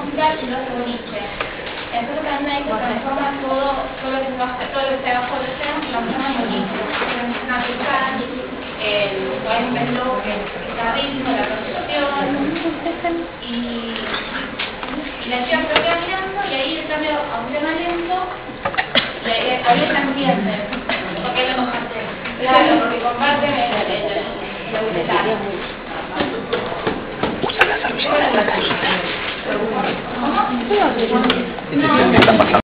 musical y lo hace boliche. Entonces también hay que transformar todo lo que se baja, todo lo que está bajo del océano, lo transforma en boliche. Una musical, por ejemplo, el ritmo, la percepción, y la chica se queda mirando y ahí le cambia a un tema lento, y ahí se entiende, porque lo comparte. Claro, porque comparten el auditorio. ¿Cómo?